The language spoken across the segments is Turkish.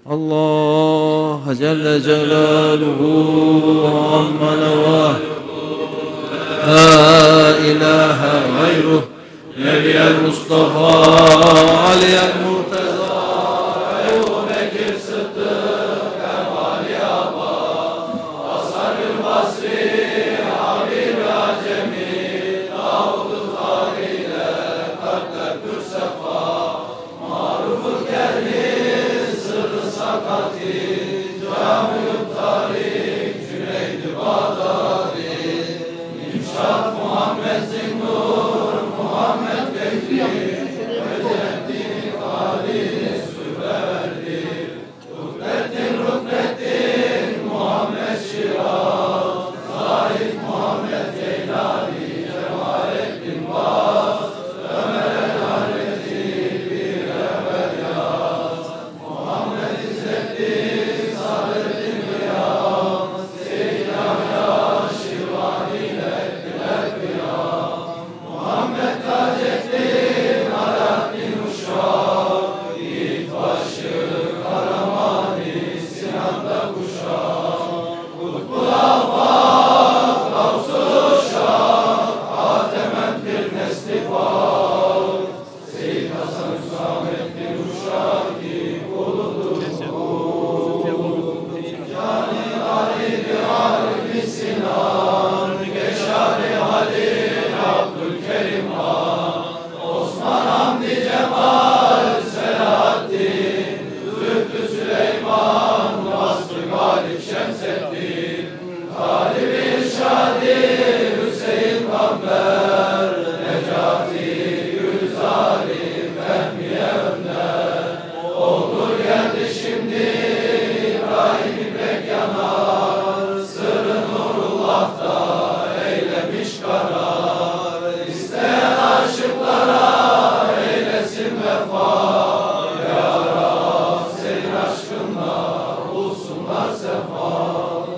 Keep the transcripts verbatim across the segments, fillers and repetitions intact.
الله جل جلاله وعم نواه لا إله غيره نبي المصطفى علي المرتضى أبو بكر الصديق كمال أبا حسن البصري حبيب الجميل داود الخليل قد الصفا معروف الكريم سر سقطي جامع الطريق جنيد بغدادي إنشاء محمد زنور محمد بكري وجدي خالد السبردي ركبة ركبة محمد شيراز زاهد محمد جيلاني جمال الدين باز أمل العربي بير بياض محمد الزبدي صالح الدين بياض سيد يحيى الشيراني لك لك بياض محمد تاج الدين على الدين وشاق يتبشر كرماني سنان لك وشاق قطب الآفاق غوث الشاق عاتمت بالنسل فاق سيد حسن حسام الدين وشاقي قلوب جاني غريب عارف السنان قشاري علي عبد الكريم عثمان حمدي جمال سلاح الدين زهد سليمان وصف غالب شمس الدين غالب إرشادي حسين قمر نجاتي Gülzari Fehmi Evler olur geldi şimdi İbrahim İpek yanar sırrı Nurullah'ta eylemiş karar isteyen aşıklara eylesin vefa Ya Rab senin aşkınla bulsunlar sefa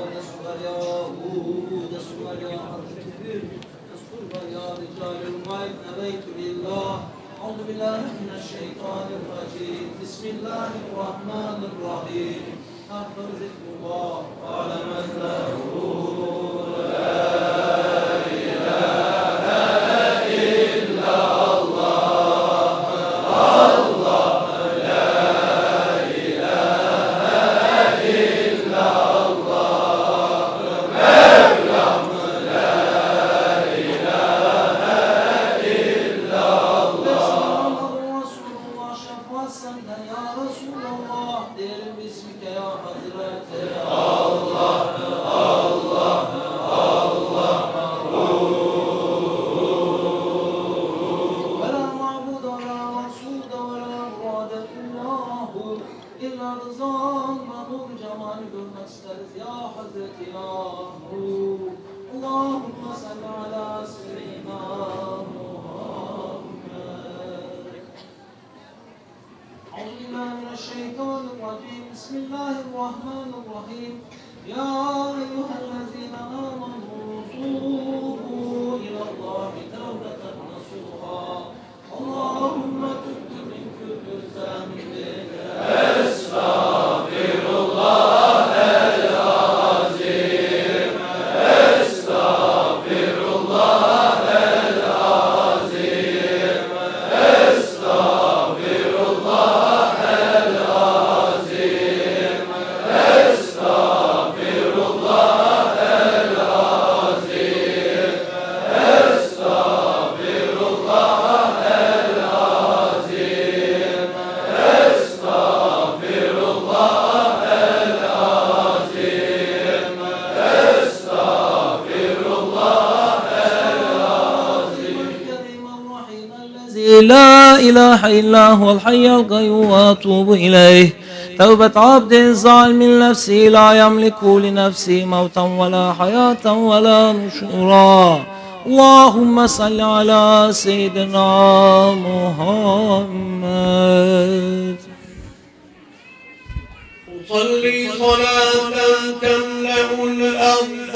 أعوذ بالله من الشيطان الرجيم بسم الله الرحمن الرحيم أكبر ذكر الله قال من له لا إله إلا هو الحي القيوم وأتوب إليه توبة عبد ظالم نفسه لا يملك لنفسه موتا ولا حياة ولا نشورا اللهم صل على سيدنا محمد صلي صلاة تملأ الأرض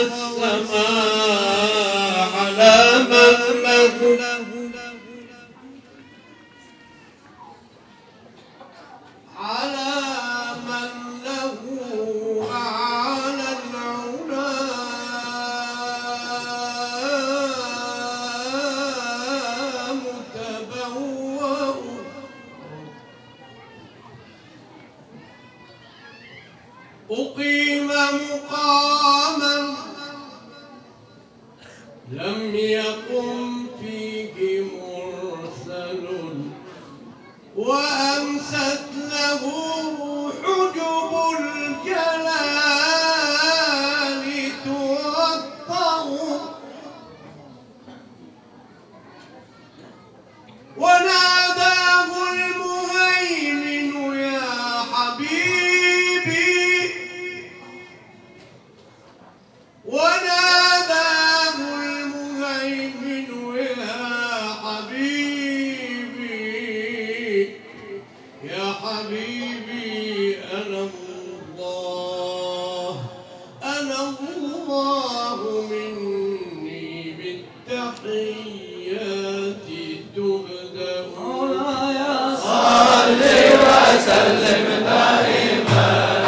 والسماء على من له على أقيم مقاما لم يقم فيه مرسل وأمست له حجب الجلال تغطه وناداه المهيمن يا حبيبي وناداه المهيمن يا حبيبي يا حبيبي أنا الله أنا الله مني بالتحيات تبدأ مولاي صل وسلم دائما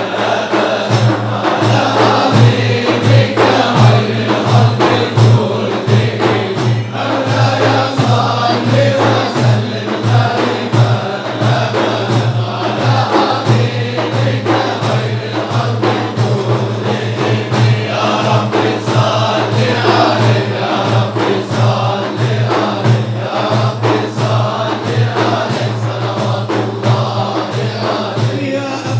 على حبيبك خير الخلق كلهم مولاي صل وسلم دائما على حبيبك خير الخلق كلهم يا رب صل عليه يا رب صل عليه يا رب صل عليه صلوات الله عليه يا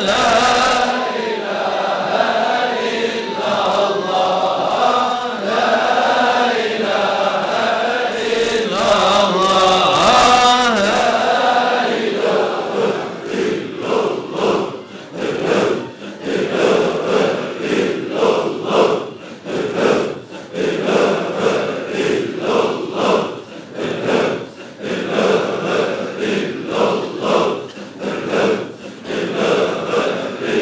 La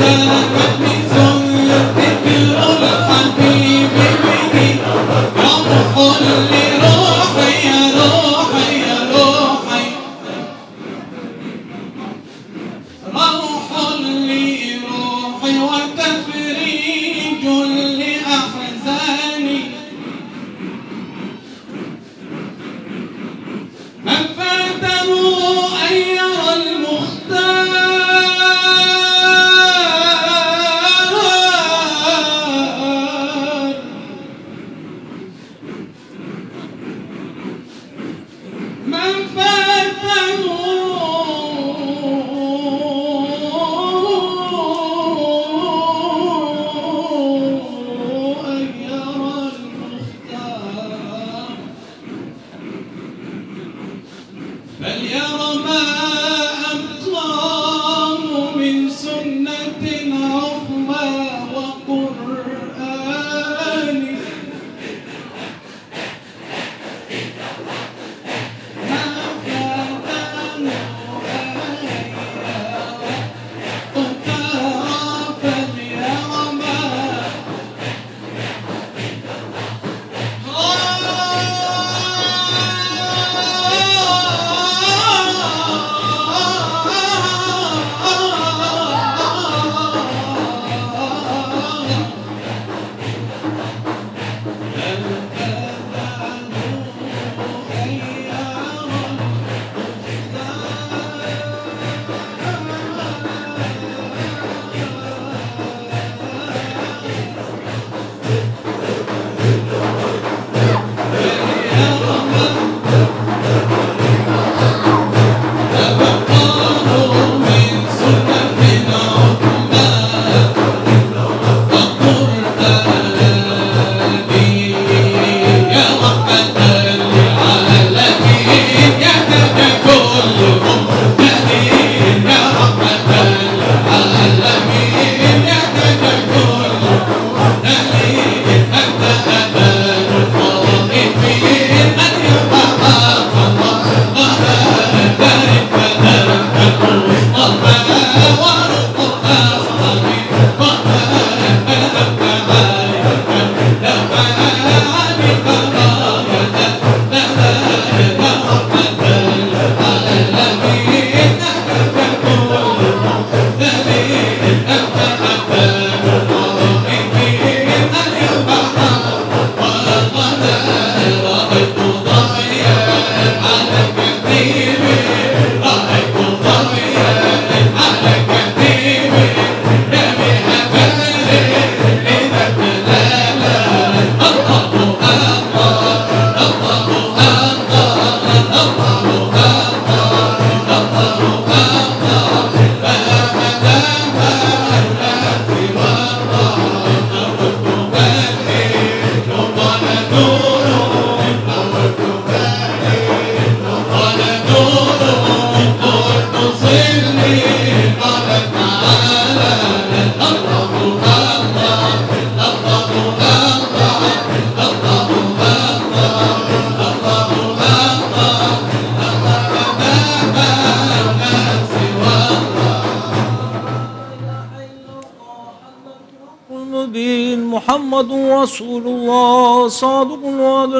محمد رسول الله صادق الوعد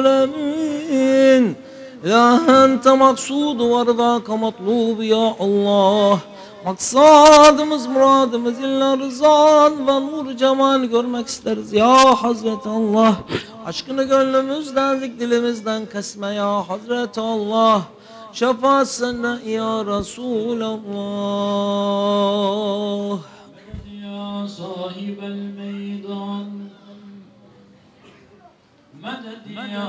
الأمين. إله أنت مقصود ورضاك مطلوب ya Allah. Maksadımız, muradımız illa rızan ve nur cemal görmek isteriz ya Hazreti Allah. Aşkını gönlümüzden, zikdilimizden kesme ya Hazreti Allah. Şefaat senden ya Resulallah. Ya sahibel meydan medet ya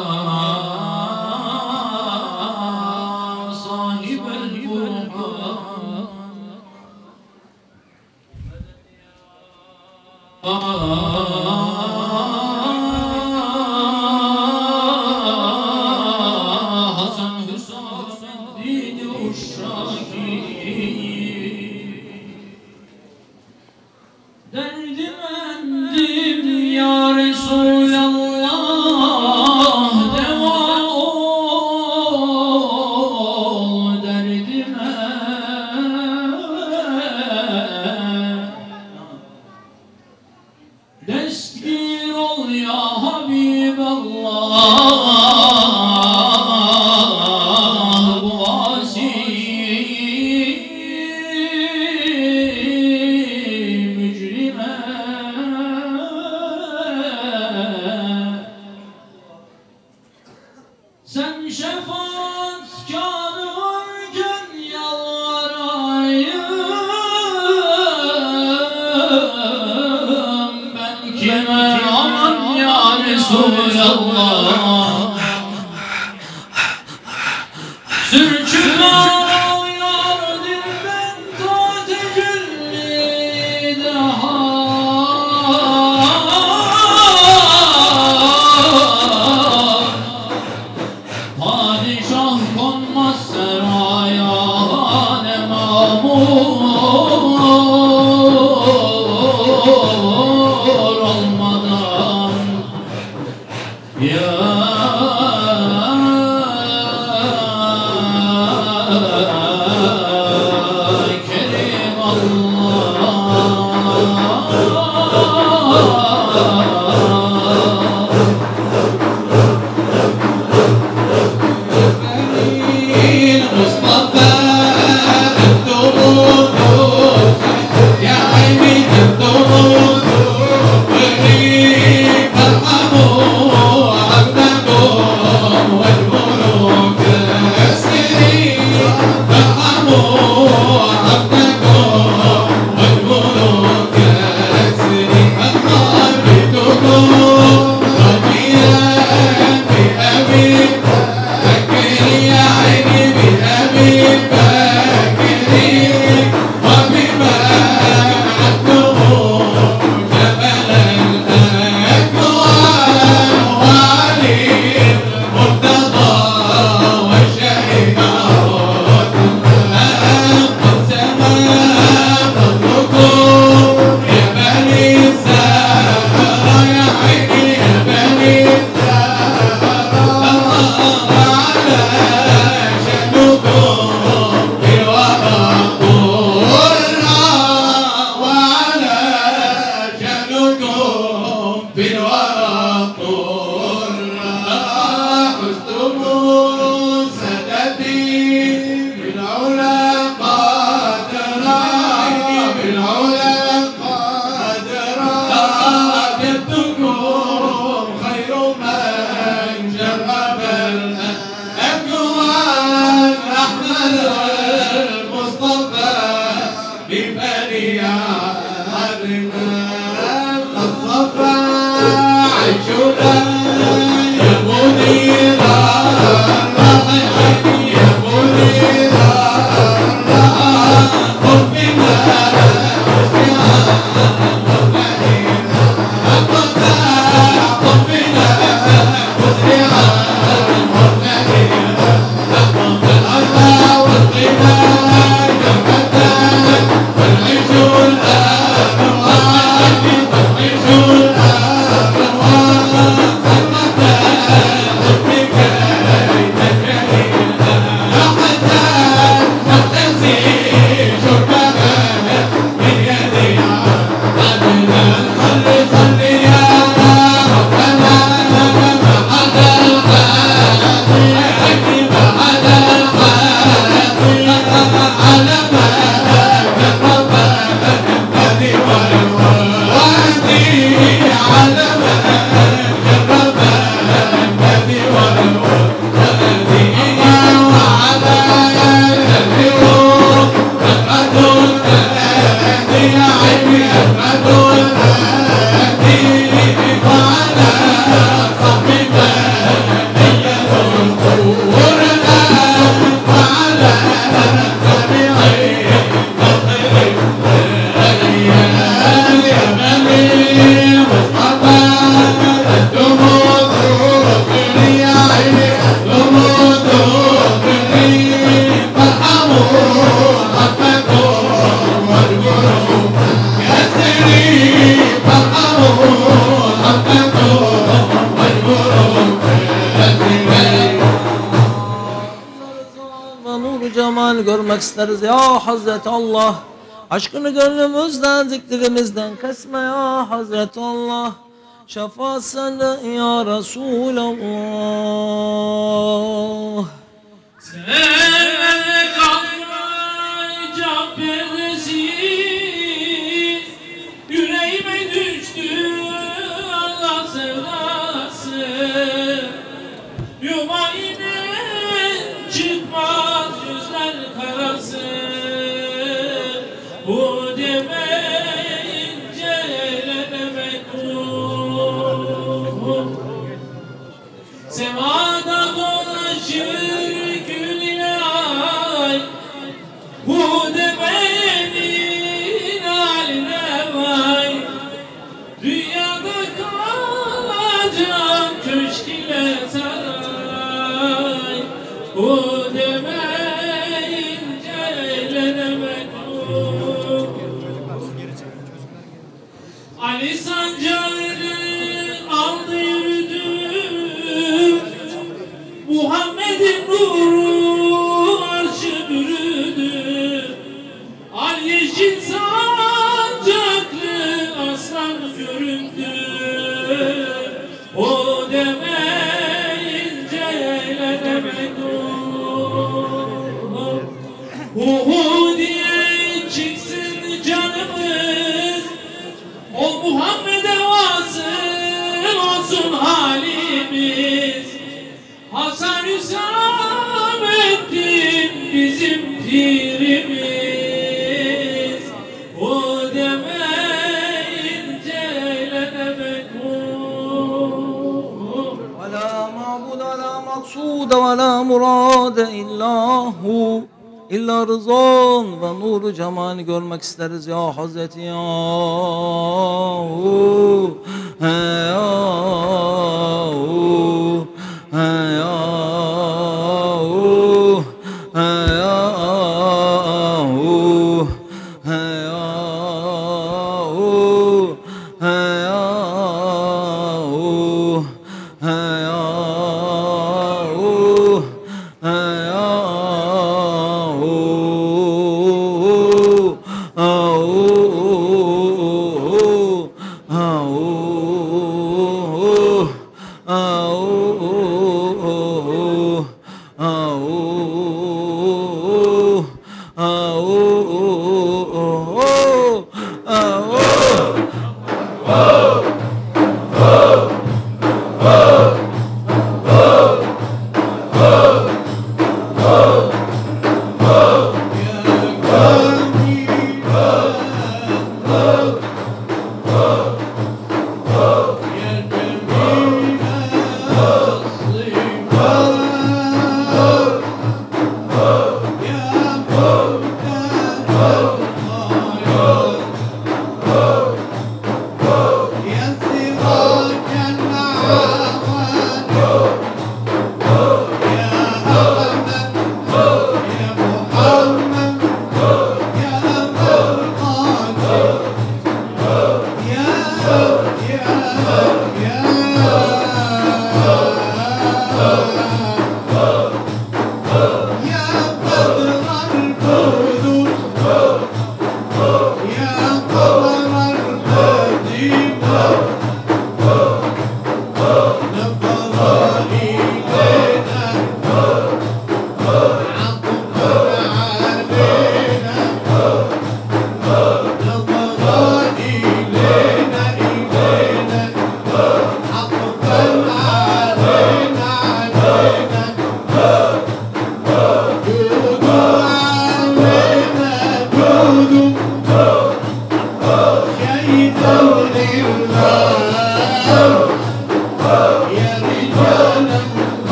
sahibel burhan Hasan Hüsamettin Uşşaki derdim endim ya Resulallah, deva ol derdime Resulallah. Sürçüler ağlar dilden ta tecelli daha. Padişah konmaz seraya ne mamur olmadan. Ya Kerim Allah. المصطفى الثبوت يا عيني الثبوت ولي فارحموا عبدكم والملوك السري فارحموا عبدكم والملوك السري أخبرتكم رضيا بأبي يا عيني بأبي بكري وبما عدته جبل الأكوان وعلي المرتضى وشهد قد سما فضلكم يا بني الزهرة يا عيني يا بني görmek isteriz ya Hazreti Allah. Aşkını gönlümüzden, zikrimizden kesme ya Hazreti Allah. Şefaat sende ya Resulallah. Sen kalkma icap perdesi, yüreğime düştü Allah sevdası. Yumayinen çıkmaz yüzler karası, bu demeyince eğlenemek ruhum. Ali sancağını aldı yürüdü, Muhammed'in nuru arşı bürüdü. Al yeşil sancaklı aslan göründü. O demeyince eyle demek olur. Hu hu diye çıksın canımız, o Muhammed'e vasıl olsun halimiz. Hasan Hüsamettin bizim pirimiz. O demeyince eyle demek olur. Ve la ma'bud ve la maksud ve la murad illahu. İlla rızan ve nuru cemalini görmek isteriz ya Hazreti Yahu. He Yahu. He Yahu. He Yahu. He Yahu. He Yahu. He Yahu. He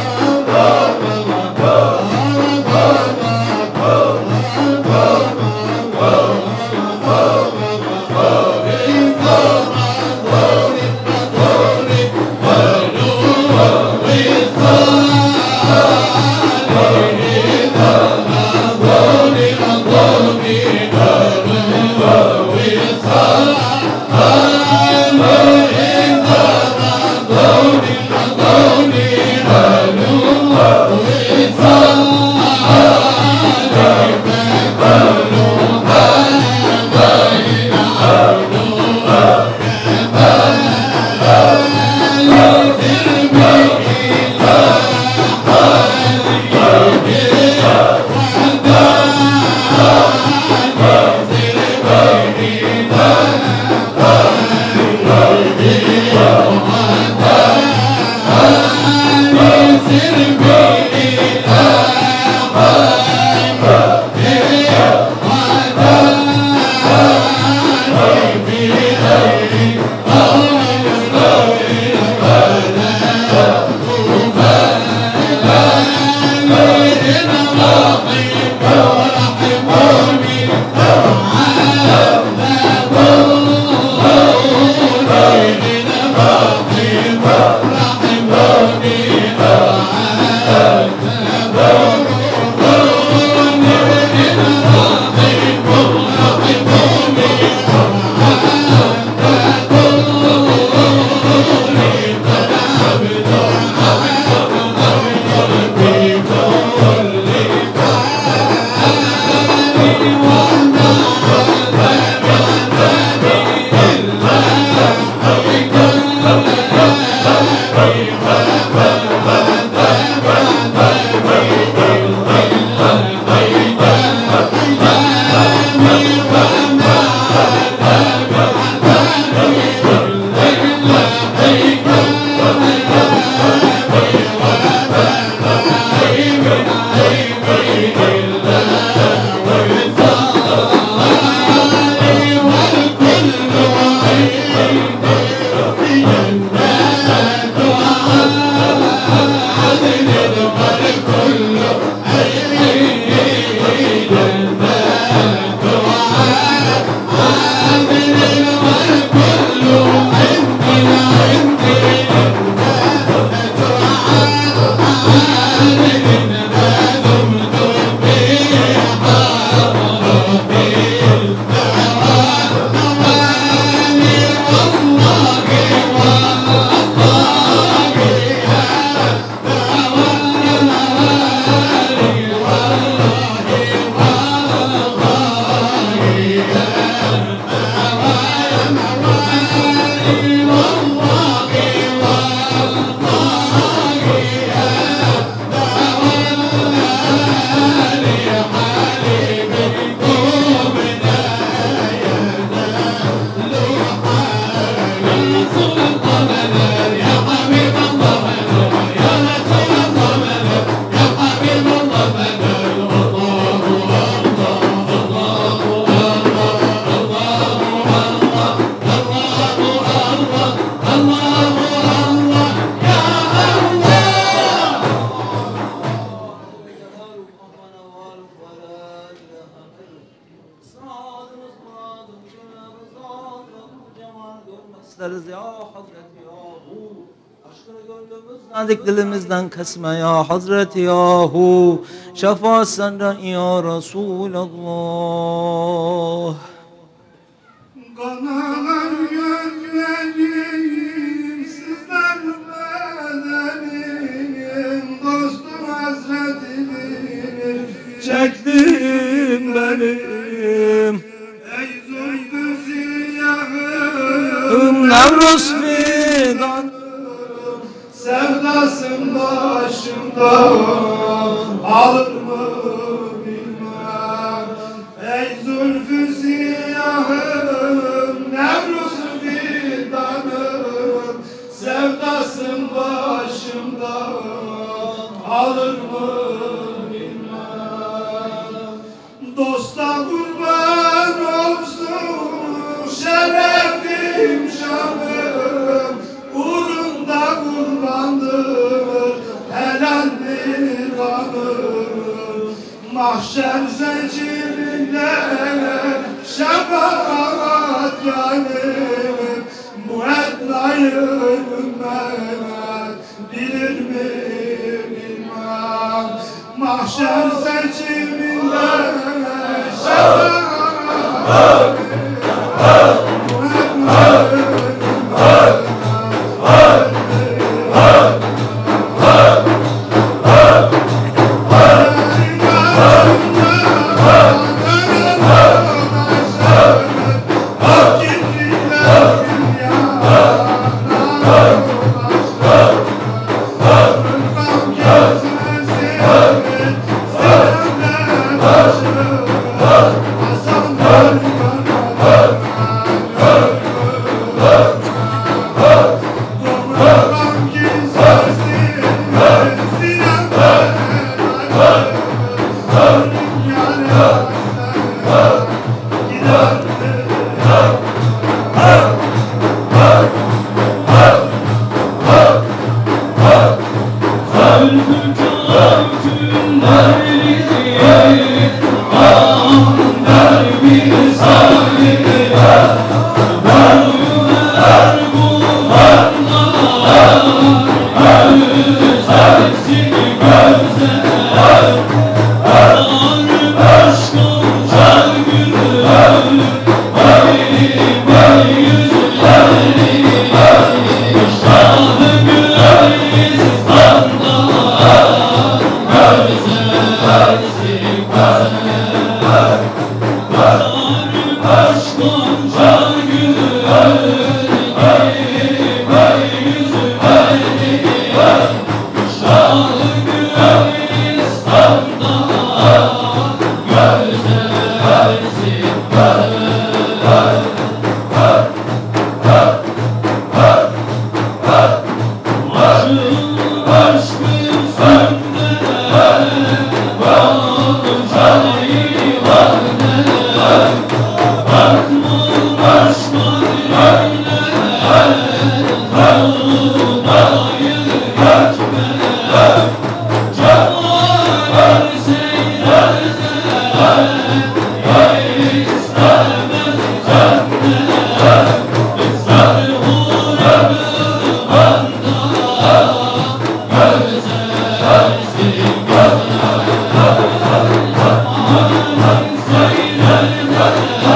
Oh, isteriz ya Hazreti Yahu. Aşkını gönlümüzden dik dilimizden kesme ya Hazreti Yahu. Şefaat senden ya Resulallah. Kanalar gözlerim, sizler bedenim, dostum hasretini çektim benim. Ey zulfü siyahım, Nevruz fidan sevdasın başımda, alır mı bilmem. Ey zulfü siyahım, Nevruz fidanım, sevdasın başımda, alır mı bilmem. Dosta kurban olsun şerefim şanım, uğrunda kurbandır helaldir kanım. Mahşer zincirinde şefaat yanım, bu etnayı ümmet bilir mi bilmem. Mahşer zincirinde şefaat bu etnayı Hayır, hayır, hayır.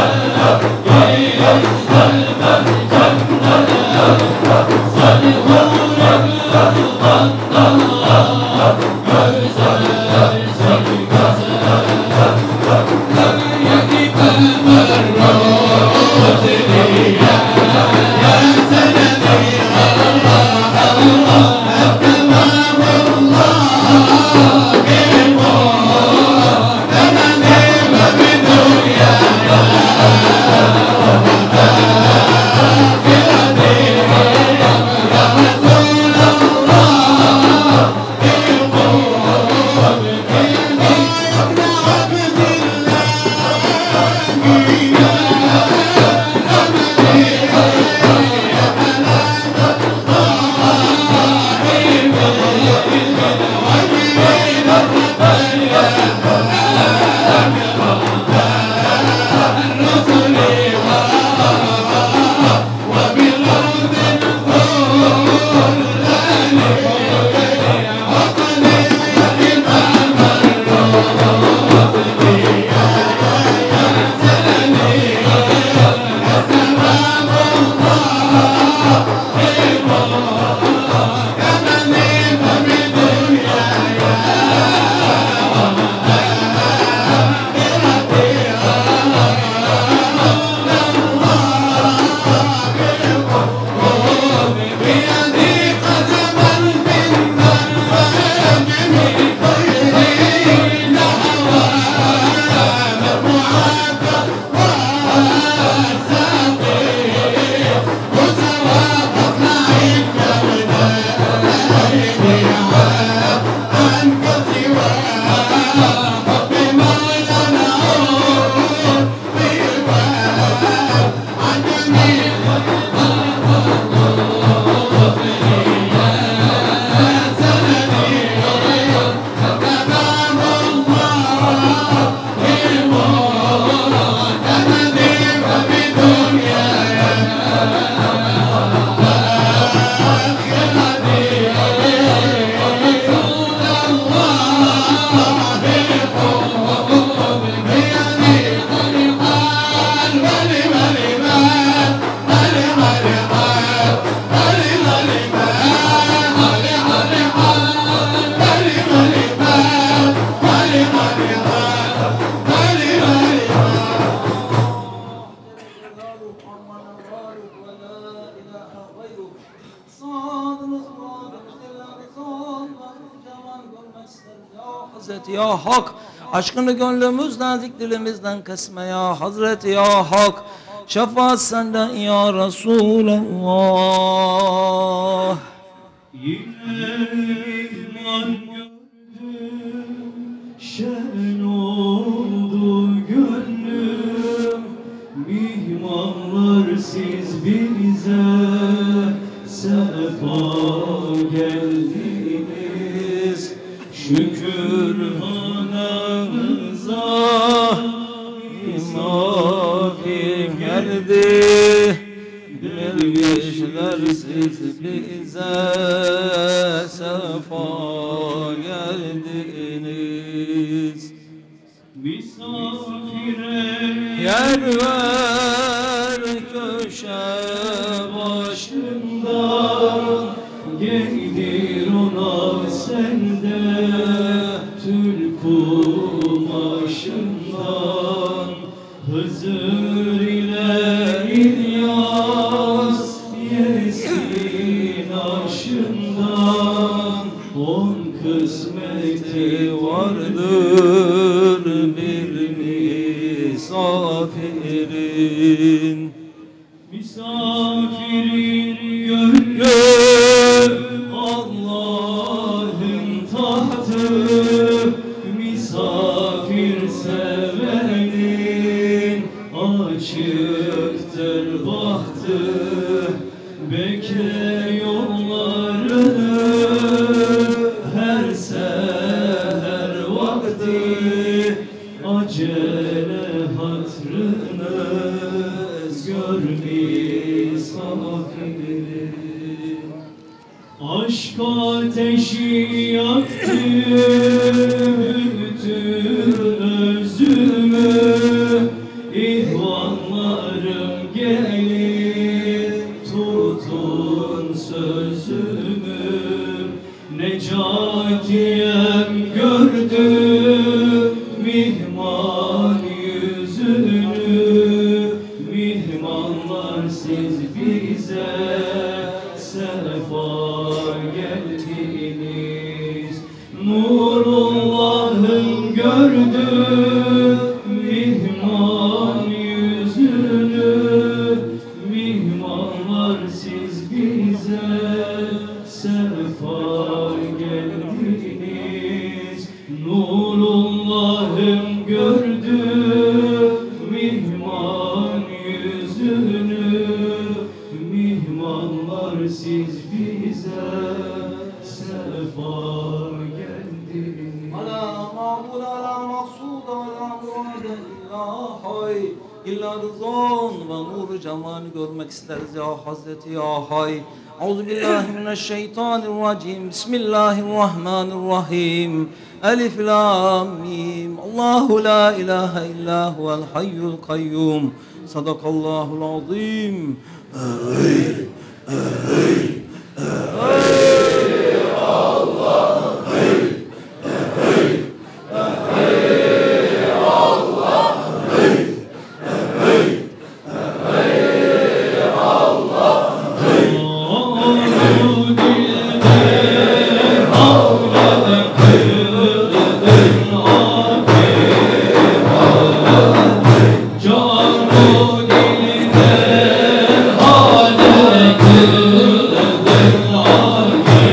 Hazreti ya Hak, aşkını gönlümüzden, zik dilimizden kesme ya Hazreti ya Hak. Şefaat senden ya Resulallah. Yine ihmal gördüm, şen oldu gönlüm. Mihmanlar siz bize sefa geldiniz. Şükür hanımıza misafir geldi. Bilmişler siz bize sefa geldiniz. Misafire yer ver köşe başında, giydir ona sende tül kumaşından. Hızır ile İlyas yesin aşından, on kısmeti vardır bir misafirin. Misafirin gönlü Allah'ın tahtı, misafir sevenin açıktır bahtı. Bekle yollarını her seher vakti, acele hatrını gör misafirin. Aşk ateşi yaktı bütün özümü, ihvanlarım gelin tutun sözümü. Necatiyem gördüm mihman yüzünü, mihmanlar siz bize sefa geldiniz. Nurullah'ın gördüm mihman yüzünü, mihmanlar siz bize sefa geldiniz. Nurullah'ın gördüm mihman yüzünü, mihmanlar siz bize sefa geldiniz. Ala ma'bud ala maksud ala murad illa hay, illa rızan ve nur cemal görmek isteriz ya Hazreti ya Hay. Euzubillahimineşşeytanirracim. Bismillahirrahmanirrahim. Elif lam mim. Allahu la ilahe illa huvel hayyul kayyum. Sadakallahul azim. Can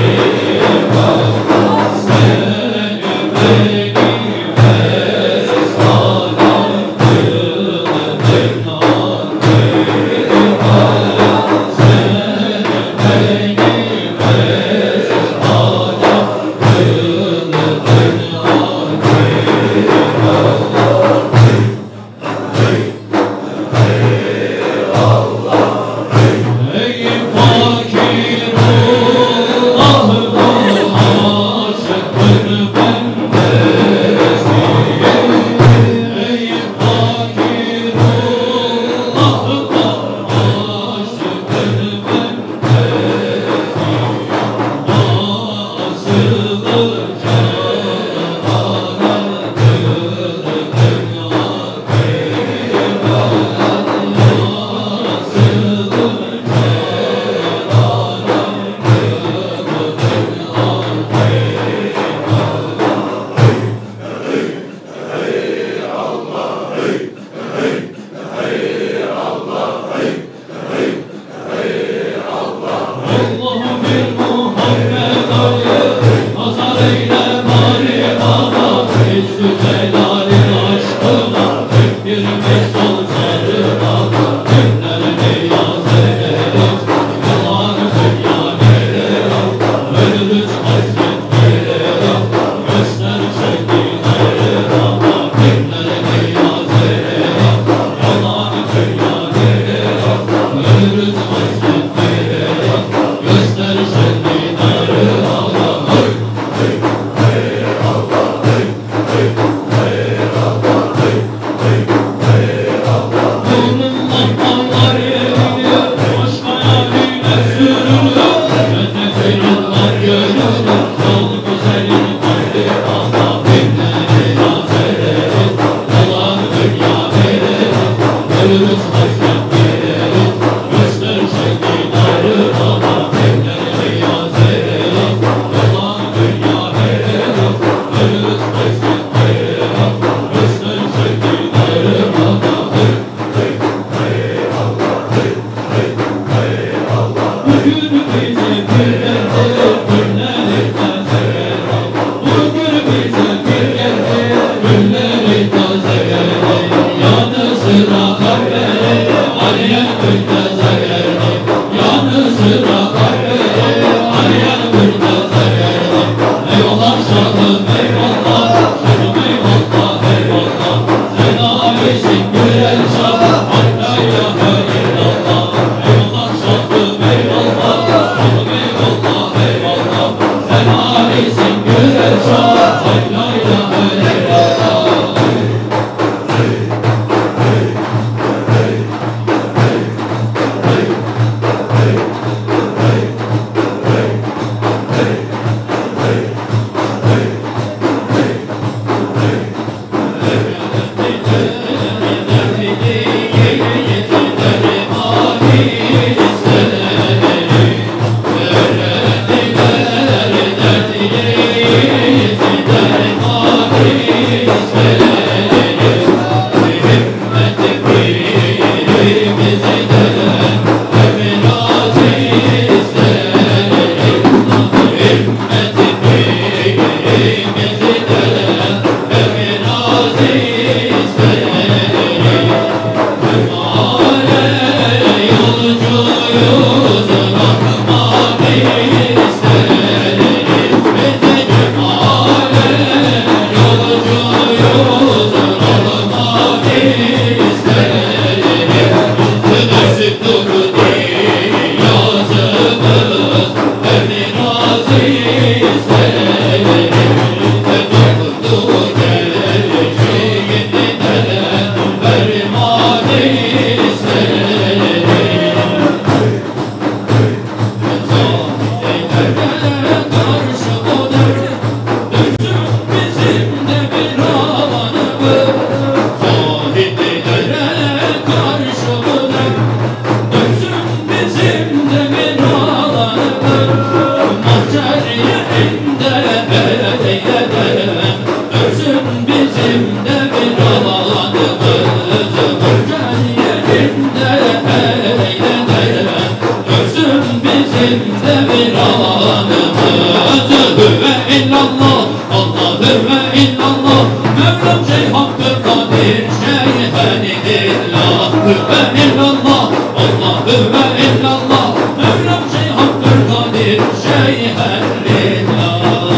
şeyhen illallah ve illallah Allah ve illallah Mevlam Şeyh Abdülkadir şeyhen lillah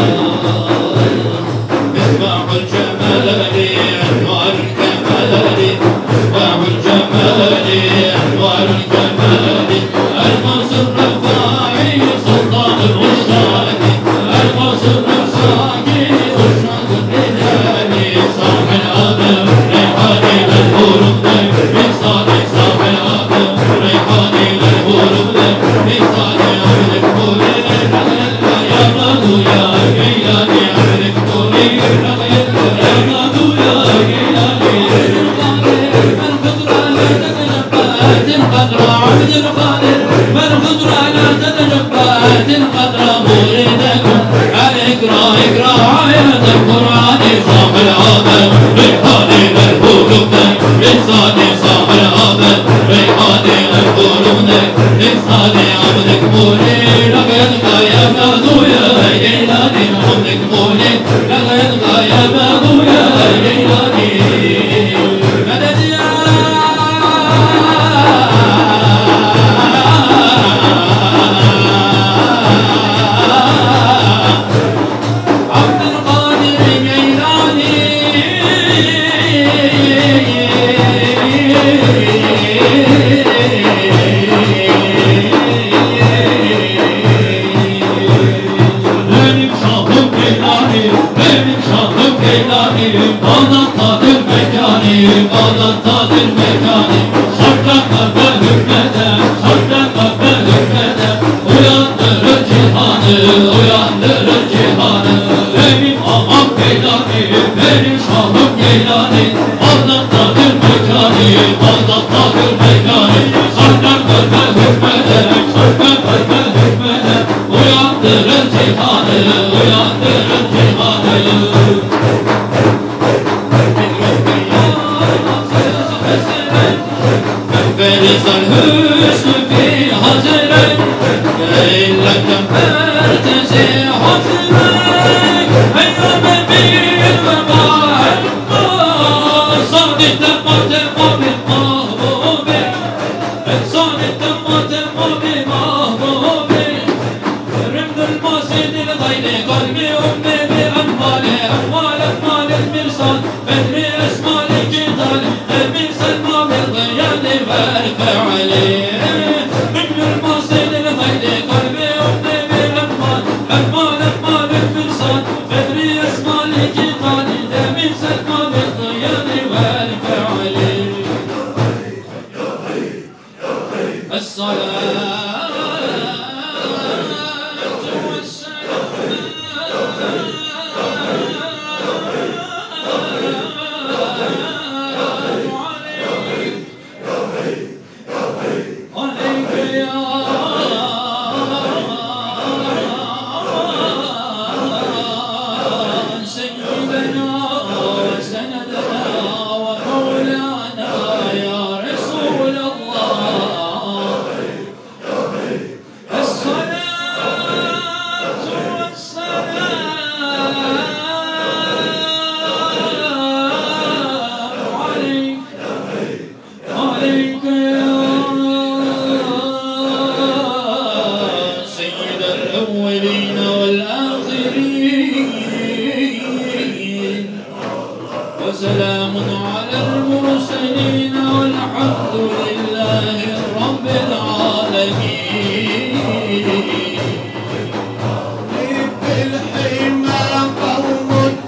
Misbahul cemali envarul kemali Misbahul cemali envarul kemali El-Mansur Rafai Sultanul Uşşadi El-Mansur Rafai Uşşadul Rijali Sahil Adem Reyhani el-Hurumde Misali Sahil Adem Reyhani el-Hurumde Misali Abdek Kuli Ya Madu Ya Geylani Abdek Kuli Ya Madu Ya Geylani القدر عبد القادر والقدر لا تتجبات القدر مريدكم اقرا اقرا آيات القرآن صاح العابد ريحاني القلوب لساني صاح العابد ريحاني القلوب لساني عبدك مولي لقيتك يا مادو يا جيلاني عبدك مولي لقيتك يا مادو يا جيلاني مدد يا Bağdat'tadır mekani, Bağdat'tadır mekani Şartlanma ve hükmede, şartlanma ve hükmede Uyandırır cihanı, uyandırır cihanı Benim amam Geylani, benim şahım Geylani Bağdat'tadır mekani, Bağdat'tadır mekani Şartlanma ve hükmede, şartlanma ve hükmede Uyandırır cihanı, uyandırır cihanı فارس الحسن في حجرك إن لم ترتجي حجرك أيام بين وبعد صادق تمت بمحبوب صادق تمت بمحبوب رمد الماسد الغير قلبي أمي بأموال أموال أموال المرصاد بدري أسمال الجدال أمي سلمى بالغيال وارفع عليه رمد الماسد الغير قلبي أمي بأموال أموال أموال المرصاد بدري أسمال الجدال أمي سلمى بالغيال وارفع عليه الصلاة وسلام على المرسلين والحمد لله رب العالمين في الحمى قوم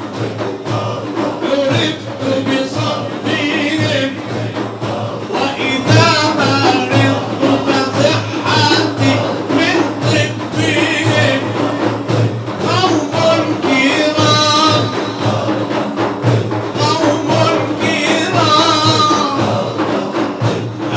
عرفت بصبرهم وإذا مرضت فصحتي من طبهم قوم كرام قوم كرام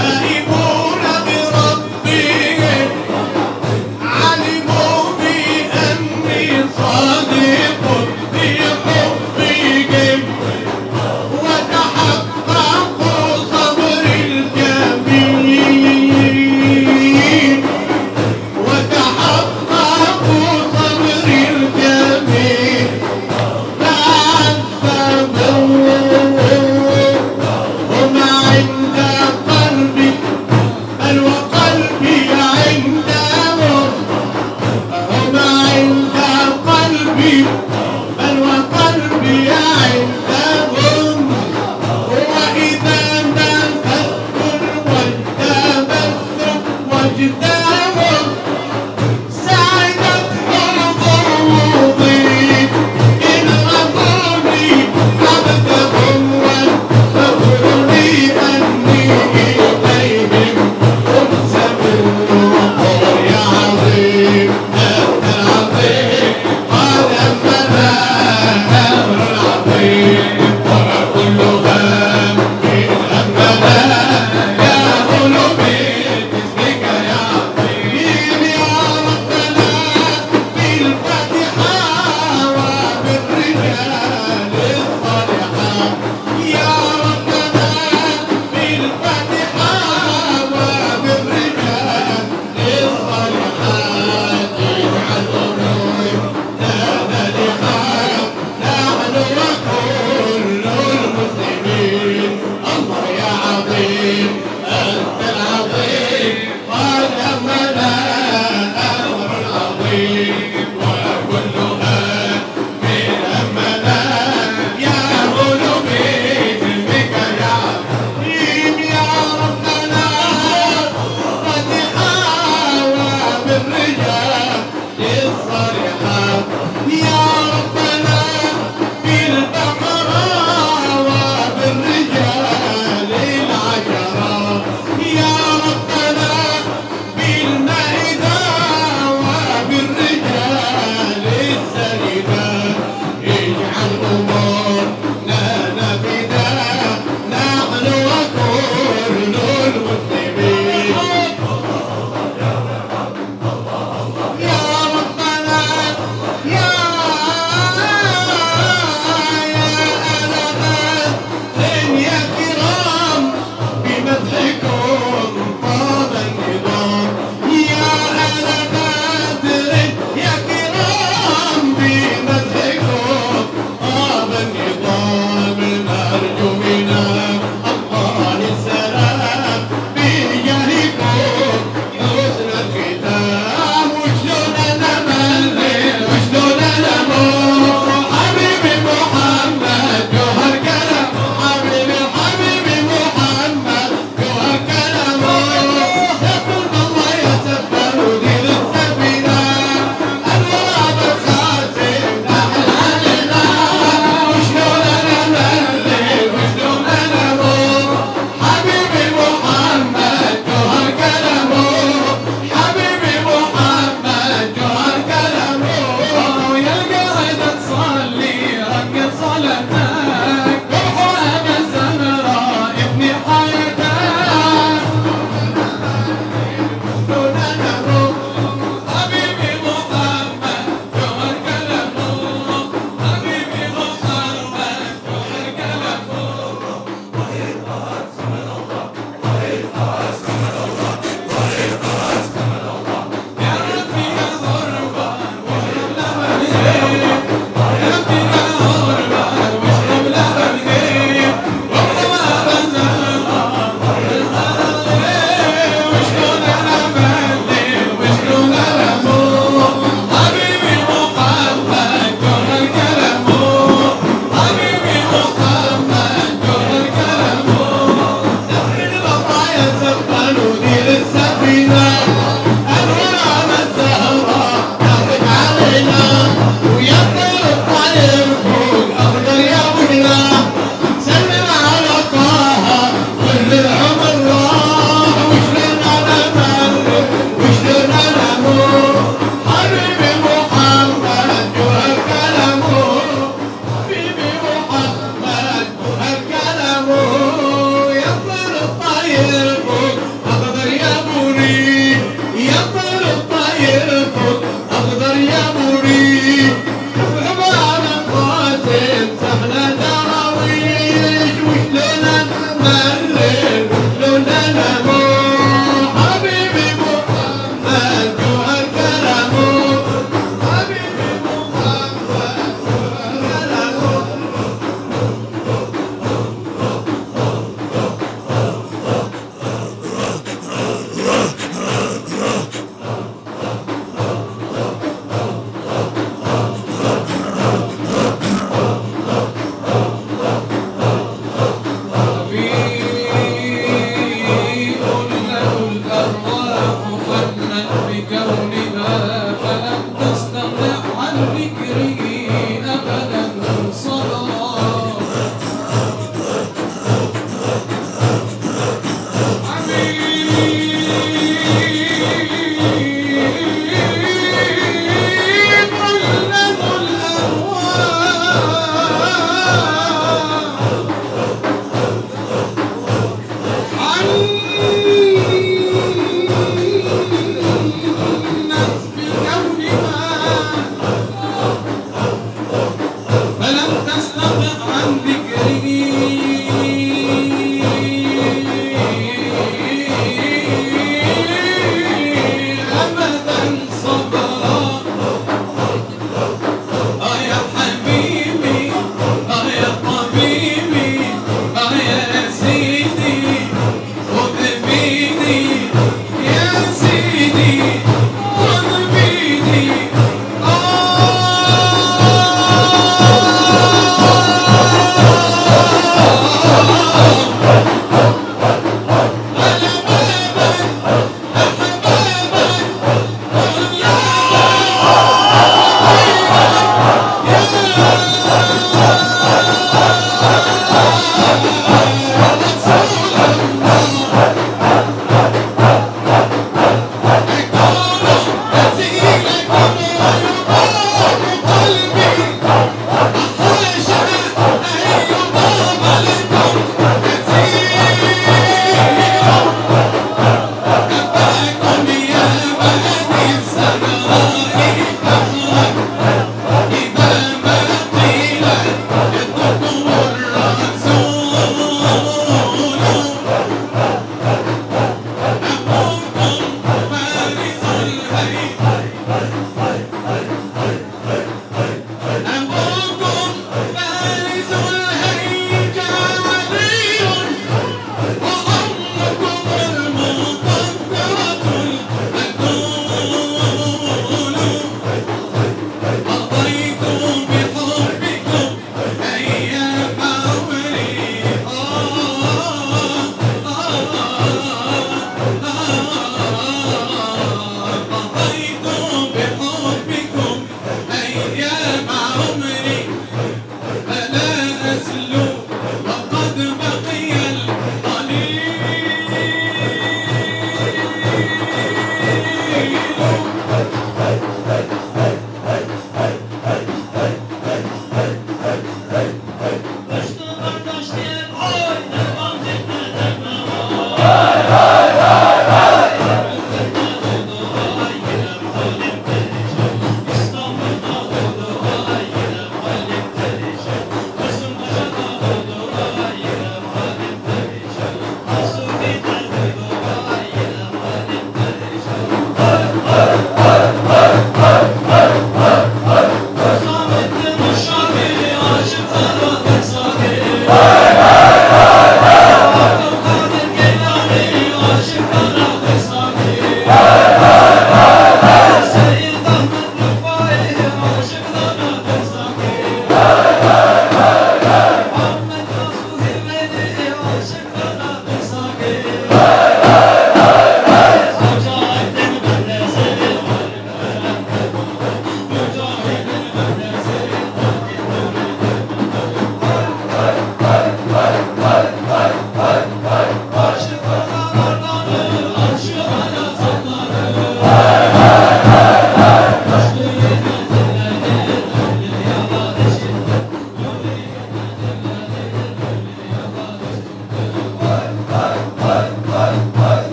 حبيبي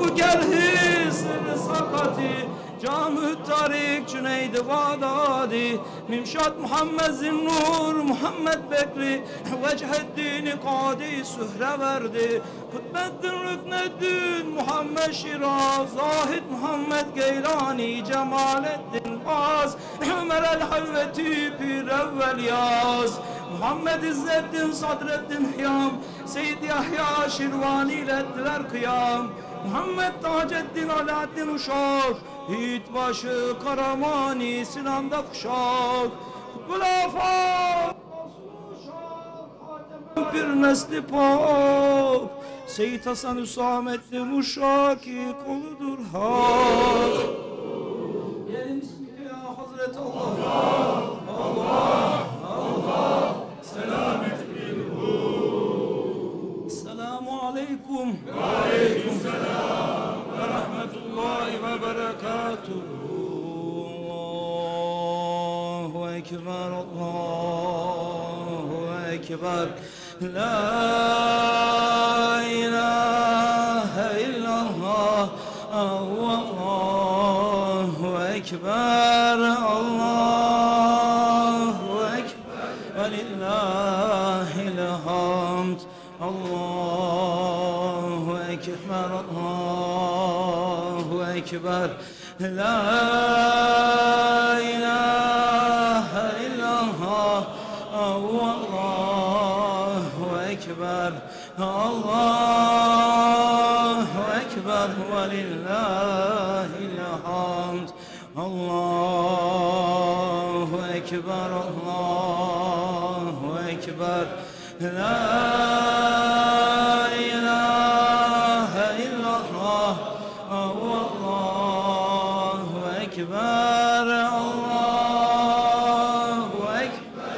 bu gerhi sırrı sakati Camü Tarik Cüneydi Bağdadi Mimşat Muhammed Zinnur Muhammed Bekri Veceheddin Kadi Sühreverdi Kutbeddin Rükneddin Muhammed Şiraz Zahid Muhammed Geylani Cemalettin Baz Ömer el Halveti Pir Evvel Yaz Muhammed İzzeddin Sadreddin Hiyam Seyyid Yahya Şirvani ile ettiler kıyam Muhammed Taceddin Alaaddin Uşak Yiğitbaşı Karamani Sinan'da kuşak Kutbul Afak bir nesli pak Seyyid Hasan Hüsamettin Uşaki koludur hak Yerim ismike ya Hazreti Allah Allah Allah Selamet bilhu Selamu aleyküm Ve aleyküm selam Ve rahmetullahi ve berekatuhu Allahu Ekber Allahu Ekber La ilahe illallah Allahu Ekber Allahu Ekber Ve lillahil hamd Allahu Ekber Allahu Ekber La ilahe illallah Allahu Ekber Allahu Ekber ve lillahil hamd Allahu Ekber Allahu Ekber La ilahe illallah Allahu Ekber Allahu Ekber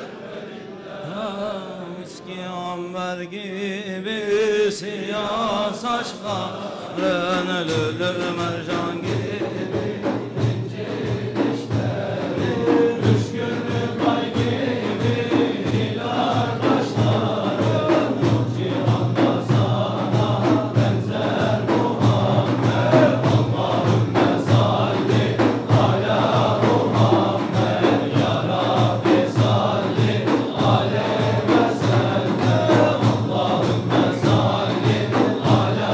Miski amber gibi siyah saçların lülü mercan gibi ince dişleri Müşkünlük ay gibi hilal taşların Yok cihanda sana benzer Muhammed Allahümme salli ala Muhammed Ya Rabbi salli aleyhi ve sellem Allahümme salli ala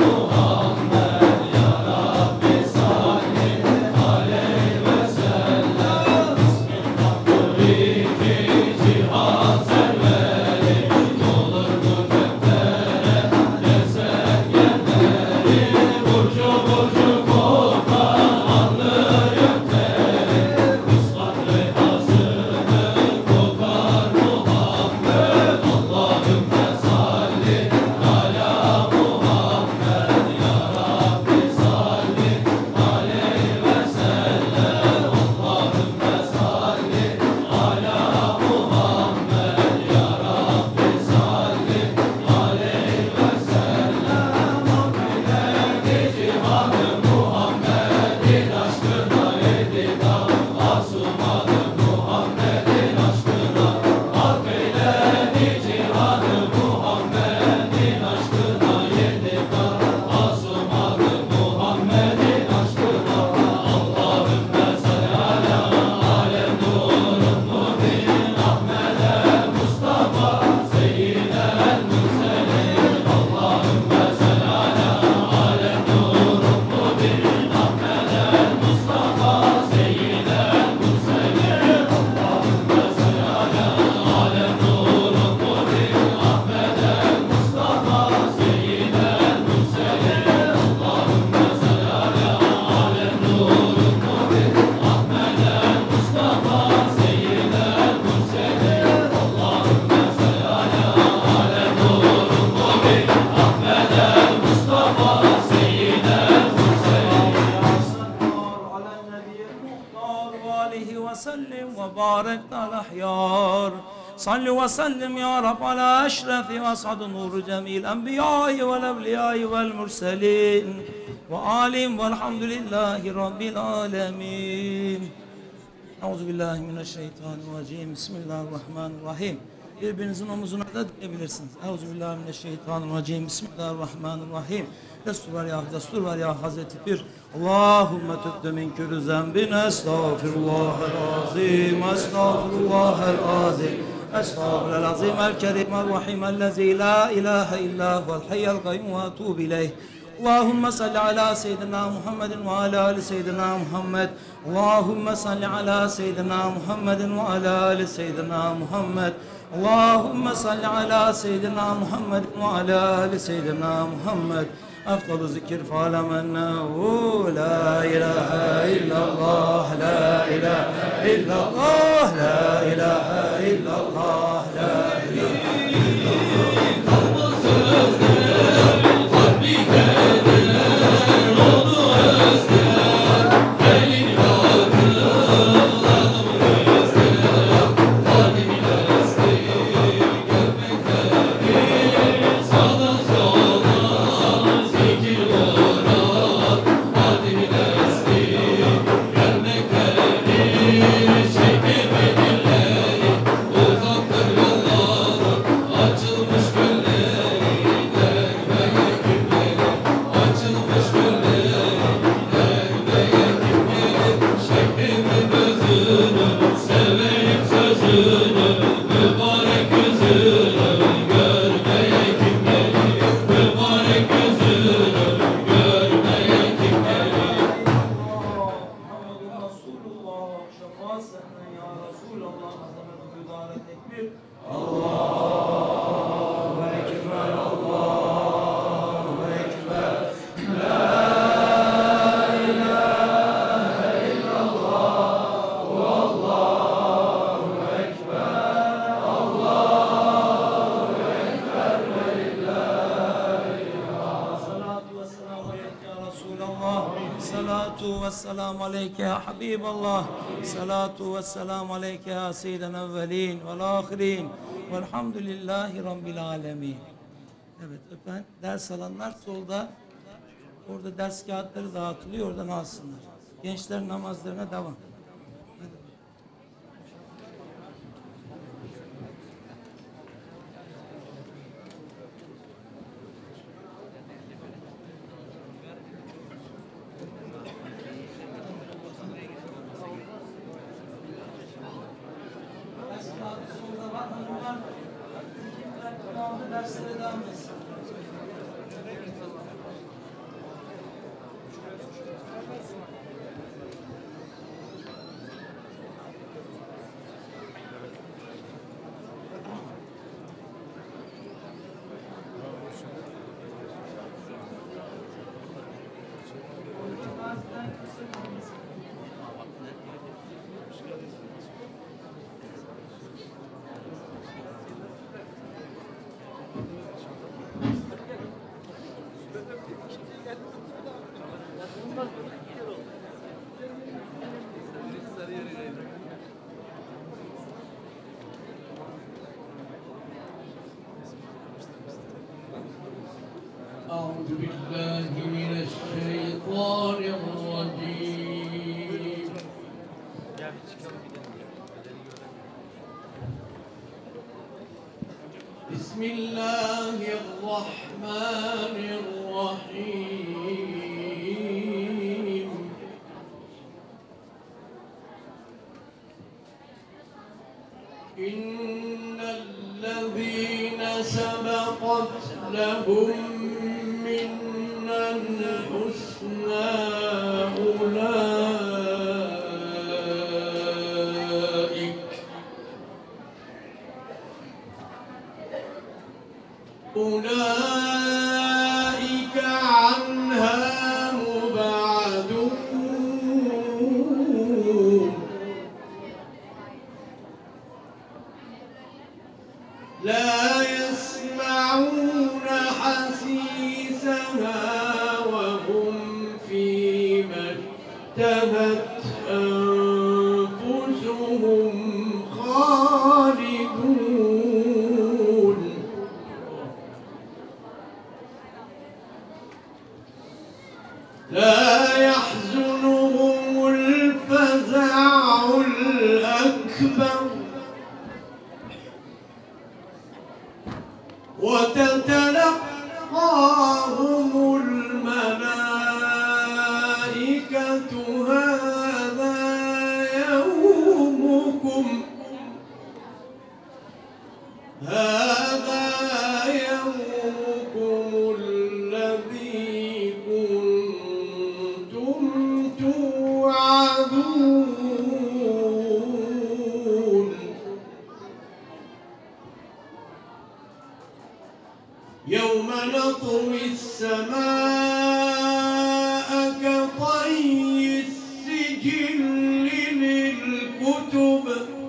Muhammed Ya Rabbi salli aleyhi ve sellem Bismillahirrahmanirrahim cihan serveri Olur bu keftere desek yerleri Burcu burcu kokan anlı yönteri Üstad rehasını kokar Muhammed Allahümme salli ala Muhammed Ya Rabbi salli aleyhi ve sellem Allahümme salli ala Muhammed Ya Rabbi salli aleyhi ve sellem O bilegi cihanı Muhammed'in aşkına edikam Asumadı Muhammed'in aşkına Hak eyledi cihanı Muhammed'in aşkına edikam Asumadı Muhammed'in aşkına Allahümme salli ala alem nurun mubin Ahmed'e Mustafa Seyyidel Mürselin Allahümme salli ala alem nurun mubin Ahmed'e Mustafa Seyyidel Mürselin Allahümme salli ala alem nurun mubin Ahmed'e Mustafa Seyyidel Mürselin Allahümme salli ala alem nurun mubin Ahmed'e Mustafa Seyyidel Mürselin Allahümme salli ala alem nurun mubin Ahmed'e Mustafa Seyyidel Mürselin على النبي المختار وآله وسلم وبارك على الأحيار صل وسلم يا رب على أشرف وأسعد نور جميع الأنبياء والأولياء والمرسلين وآلهم والحمد لله رب العالمين أعوذ بالله من الشيطان الرجيم بسم الله الرحمن الرحيم Birbirinizin omuzuna da diyebilirsiniz. Euzubillahimineşşeytanirracim. Bismillahirrahmanirrahim. Destur var ya, destur var ya Hazreti Pir. Allahümme tübdü min külü zembin. Estağfirullahel-azim. Estağfirullahel-azim. Estağfirullahel-azim. El-kerim el-rahim. Ellezî la ilahe illa huvel hayyul kayyum ve etûbü ileyh. Allahümme salli ala seyyidina Muhammedin ve ala ali seyyidina Muhammed. Allahümme salli ala seyyidina Muhammedin ve ala ali seyyidina Muhammed. Allahümme salli ala seyyidina Muhammedin ve ala ali seyyidina Muhammed. Efdalı zikir fa'lemennehu la ilahe illallah, la ilahe illallah, la ilahe illallah, la ilahe illallah. Vesselamu aleyke ya Habiballah. Salatu vesselamu aleyke ya seyyiden evvelin vel ahirin. Velhamdülillahi Rabbil alemin. Evet efendim, ders alanlar solda, orada ders kağıtları dağıtılıyor, oradan alsınlar. Gençler namazlarına devam. أعوذ بالله من الشيطان الرجيم بسم الله الرحمن الرحيم إن الذين سبقت لهم منا الحسنى أولئك أولئك عنها مبعدون لا يسمعون حسيسها وهم فيما اشتهت أنفسهم خالدون لا يحزنهم الفزع الأكبر وتتلقاهم الملائكة هذا يومكم هذا يومكم الذي كنتم توعدون يوم نطوي السماء كطي السجل للكتب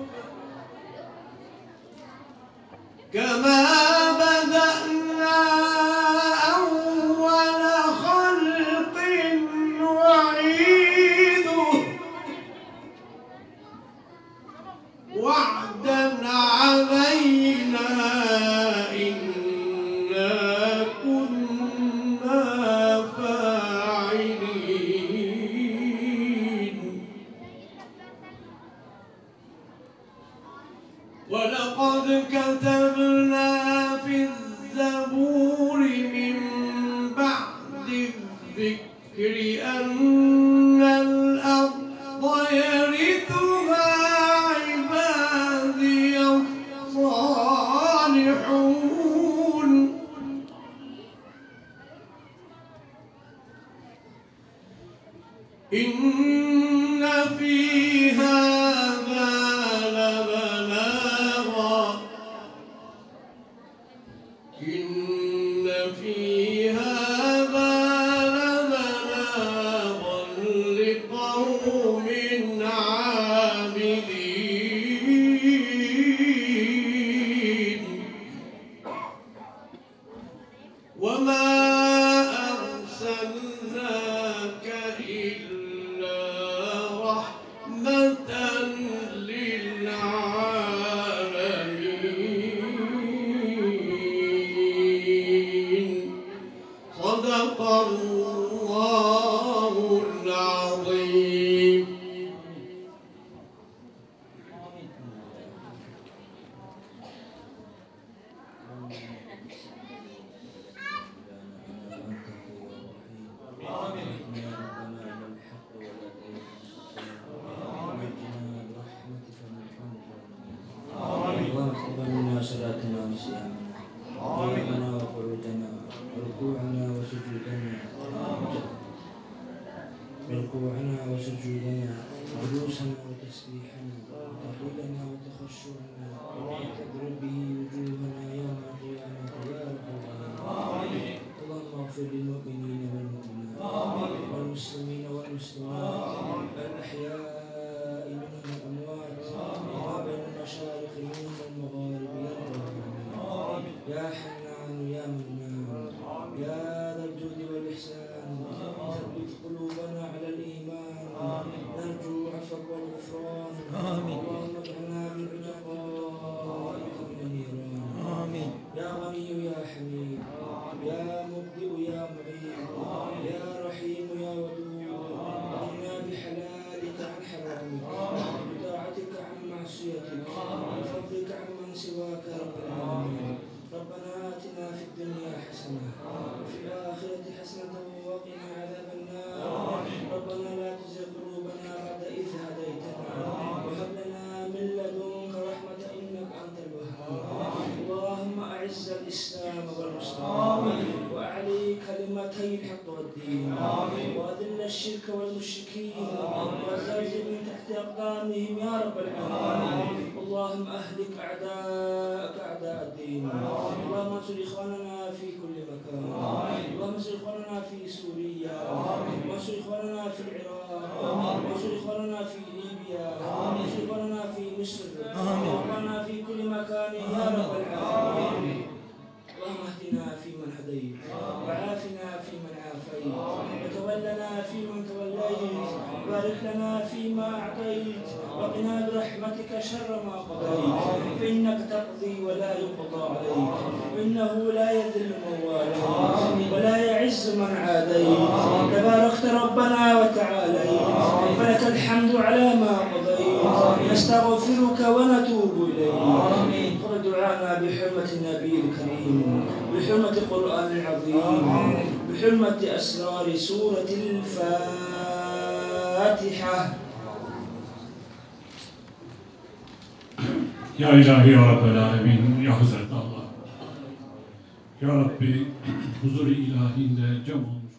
كما بدأنا أول خلق نعيده وعدا علينا إنا كنا فاعلين ولقد كتبنا في الزبور من بعد الذكر أن الأرض يرثها عبادي الصالحون إن في هذا لبلاغا إن في هذا لبلاغا لقوم عابدين وما أرسلناك إلا رحمة للعالمين صدق الله العظيم. اللهم تقبل منا صلاتنا وصيامنا قيامنا وقعودنا وركوعنا وسجودنا بركوعنا وسجودنا جلوسنا وتسبيحنا وتحليلنا وتخشعنا تضرب به وجوهنا يوم القيامة يا رب العالمين. اللهم اغفر للمؤمنين والمؤمنات والمسلمين والمسلمات الأحياء منهم والأموات وما بين المشارق منهم والمغارب يا رب العالمين. يا حنان يا منان يا ذا الجود والإحسان ثبت قلوبنا على الإيمان نرجو عفوك والغفران. اللهم اجعلنا من عتقائك من النيران. يا غني يا حميد يا مبدئ يا معيد يا رحيم يا ودود اغننا بحلالك عن حرامك بطاعتك عن معصيتك بفضلك عن من سواك رب العالمين. ربنا آتنا في الدنيا حسنة وفي الآخرة حسنة وقنا عذاب النار. ربنا لا تزغ قلوبنا بعد إذ هديتنا وهب لنا من لدنك رحمة إنك أنت الوهاب. اللهم أعز الإسلام والمسلمين وأعلي كلمتي الحق والدين وأذل الشرك والمشركين وزلزل من تحت أقدامهم يا رب العالمين. اللهم أهلك أعداءك أعداء الدين. اللهم انصر إخواننا في كل مكان. اللهم انصر إخواننا في سوريا وانصر إخواننا في العراق وانصر إخواننا في ليبيا وانصر إخواننا في مصر وإخواننا في كل مكان يا رب العالمين. اللهم اهدنا فيمن هديت وعافنا فيمن عافيت وتولنا فيمن توليت وبارك لنا فيما أعطيت وقنا برحمتك شر ما قضيت فإنك تقضي ولا يقضى عليك وإنه لا يذل من واليت ولا يعز من عاديت تباركت ربنا وتعاليت فلك الحمد على ما قضيت نستغفرك ونتوب إليك. قل دعانا بحرمة النبي الكريم بحرمة القرآن العظيم بحرمة أسرار سورة الفاتحة. Ya ilahi ya Rabbel alemin, ya Hazreti Allah. Ya Rabbi, huzur-u ilahinde cem olmuş.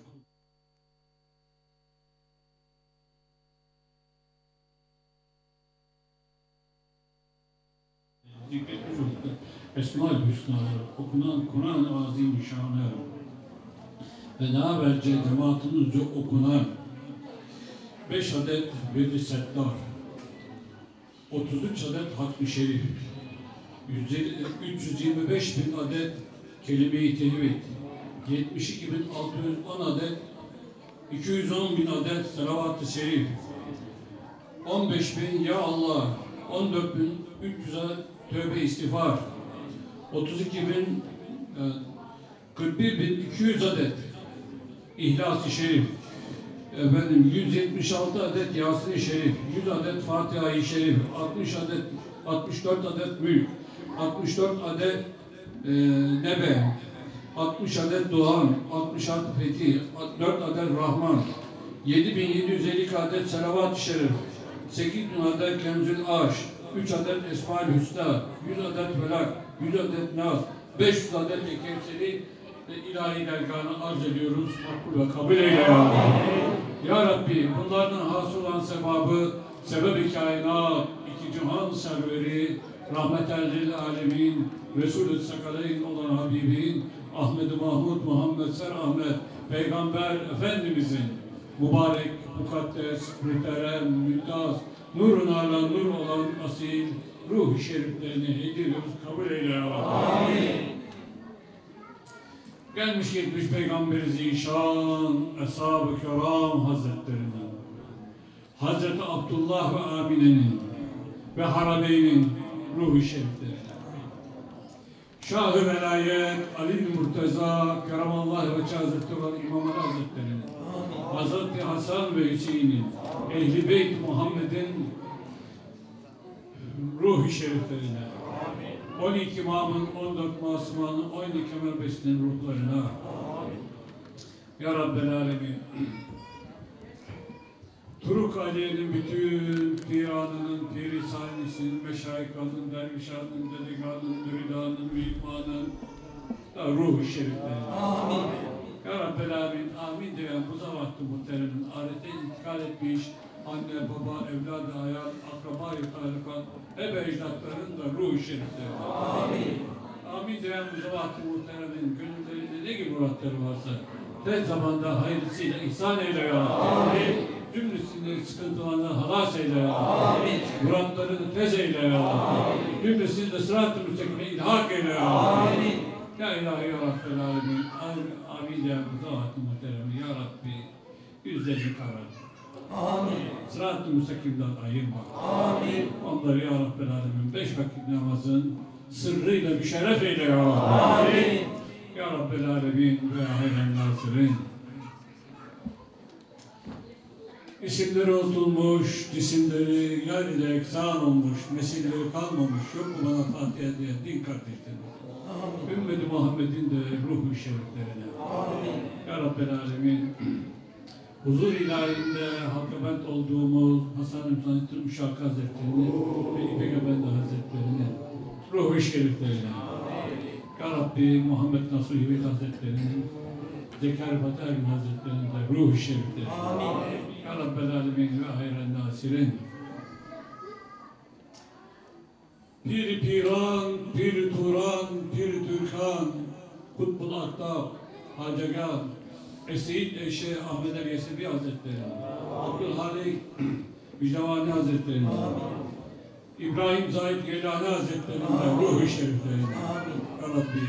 Zikretmiş olduk. Esma-ül Hüsna'ları, okunan Kur'an-ı Azimüşşan'ı ve beraberce cemaatimizce okunan beş adet Vedi Settar, otuz üç adet Hatmi Şerif, üç yüz yirmi beş bin adet Kelime-i Tevhid, yetmiş iki bin altı yüz on adet, iki yüz on bin adet Salavat-ı Şerif, on beş bin Ya Allah, on dört bin üç yüz adet Tövbe İstiğfar, otuz iki bin, kırk bir bin iki yüz adet İhlas-ı Şerif, efendim yüz yetmiş altı adet Yasin-i Şerif, yüz adet Fatiha-i Şerif, altmış adet, altmış dört adet Mülk, altmış dört adet e, Nebe, altmış adet Doğan, altmış altı Fetih, dört adet Rahman, yedi bin yedi yüz elli adet Selavat-ı Şerif, sekiz bin adet Kenzül Aş, üç adet Esma-ül Hüsna, yüz adet Felak, yüz adet Naz, beş yüz adet Ekevseri ve ilahi dergâhına arz ediyoruz. Makbul ve kabul eyle ya Rabbi. Ya Rabbi, bunlardan hasıl olan sevabı, sebeb-i kainat, iki cihan serveri, rahmeten lil alemin, Resul-ü Sakaleyn olan Habibin, Ahmed-i Mahmud Muhammed Ser Ahmet, Peygamber Efendimizin mübarek, mukaddes, muhterem, mümtaz, nurun ala nur olan asil, ruh-u şeriflerini hediyoruz. Kabul eyle ya Rabbi. Amin. Gelmiş gitmiş Peygamber-i Zişan, Eshab-ı Kiram Hazretlerinden, Hazreti Abdullah ve Amine'nin ve Harabeyn'in ruh-u şerifleri, Şah-ı Velayet, Ali Murteza, Keramallah ve Hazretleri olan İmam Ali Hazretleri'nin, Hazreti Hasan ve Hüseyin'in, Ehl-i Beyt Muhammed'in ruh-u şeriflerine, on iki imamın, on dört masumanın, on iki kemerbesinin ruhlarına, Ya Rabbel Alemin, Turuk Aliye'nin bütün piranının, piri sahnesinin, meşayikanın, dervişanın, delikanın, müridanın, mühimmanın ruh-u şeriflerine. Amin. Ya Rabbel Alemin, amin diyen bu zavatlı muhteremin ahirete intikal etmiş anne, baba, evladı, hayat, akraba-i tarikat, ebe ecdatların da ruh-u şeriflerine. Amin. Amin diyen bu zavatlı muhteremin gönüllerinde ne gibi muratları varsa tez zamanda hayırlısıyla ihsan eyle ya Rabbi. Cümlesini sıkıntılarını halas eyle ya Rabbi. Muratlarını tez eyle ya Rabbi. Cümlesini de sırat-ı müstakime ilhak eyle ya Rabbi. Ya ilahi ya Rabbel alemin. Amin diyen bu zavatlı muhteremin ya Rabbi. Yüzlerini karartır. Amin. Sırat-ı müstakimden ayırma. Amin. Onları ya Rabbel alemin beş vakit namazın sırrıyla müşerref eyle ya Rabbi. Amin. Ya Rabbel alemin ve hayren nasirin. İsimleri unutulmuş, cisimleri yer ile eksan olmuş, nesilleri kalmamış, yok mu bana Fatiha diye din kardeşlerim. Ümmeti Muhammed'in de ruh-u şeriflerine. Amin. Ya Rabbel alemin. Huzur ilahinde halkabent olduğumuz Hasan-ı Hüsnü Müşak Hazretleri'nin ve İpek Efendi Hazretleri'nin ruh-u şeriflerine. Ya Rabbi Muhammed Nasuh Hivit Hazretleri'nin, Zekâr Fatih Ergin Hazretleri'nin de ruh-u şeriflerine. Ya Rabbel alemin ve hayren nasirin. Pir-i Piran, Pir-i Turan, Pir-i Türkan, Kutbul Aktab, Hacegan, Esseid Eşe Ahmet El Yesevi Hazretleri, Abdülhalik Mücdevani Hazretleri, İbrahim Zahid Geylani Hazretleri'nin ruh-u şeriflerine. Ya Rabbi,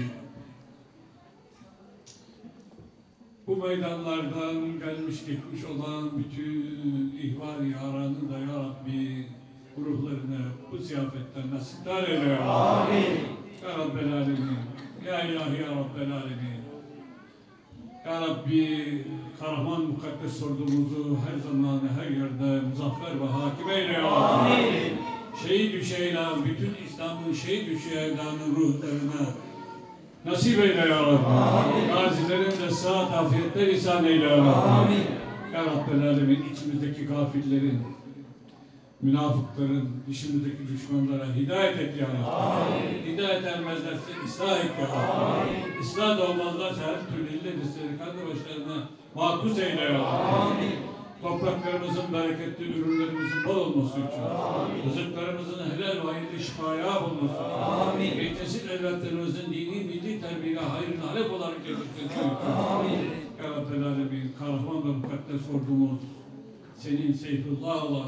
bu meydanlardan gelmiş gitmiş olan bütün ihval-i yaranı da Ya Rabbi, ruhlarına bu ziyafetten nasipler eyle ya Rabbi. Ya Rabbel alemin, Ya ilahi ya Rabbel alemin. Ya Rabbi, Kahraman mukaddes sorduğumuzu her zaman, her yerde muzaffer ve hakim eyle ya Rabbi. Şehit-ü Şeylan, bütün İslam İslam'ın şehit düşü evladının ruhlarına nasip eyle ya Rabbi. Gazilerin de sıhhat, afiyetler ihsan eyle ya Rabbi. Ya Rabbel Alemin, içimizdeki gafillerin, münafıkların, dışımızdaki düşmanlara hidayet et ya Rabbi. Hidayet ermezlerse ıslah et ya Rabbi. Islah da olmazlarsa her türlü ille disleri kanlı başlarına makus eyle ya Rabbi. Topraklarımızın bereketli, ürünlerimizin bol olması için, rızıklarımızın helal ve hayırlı şifaya bulması için, gençleşik evlatlarımızın dini, milli terbiyeyle hayrına halep olarak getirdiği için, Ya Rabbel Alemin, kahraman ve mukaddes ordumuz, senin Seyfullah olan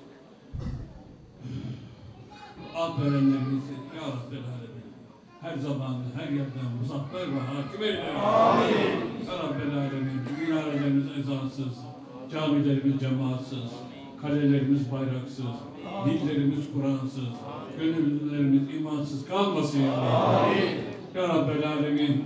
ad verenlerimizi, Ya Rabbel Alemin, her zaman, her yerden muzaffer ve hakim eyle. Ya Rabbel Alemin, minarelerimiz ezansız, camilerimiz cemaatsız, kalelerimiz bayraksız, dillerimiz Kur'ansız, gönüllerimiz imansız kalmasın ya Rabbi. Ya Rabbel Alemin,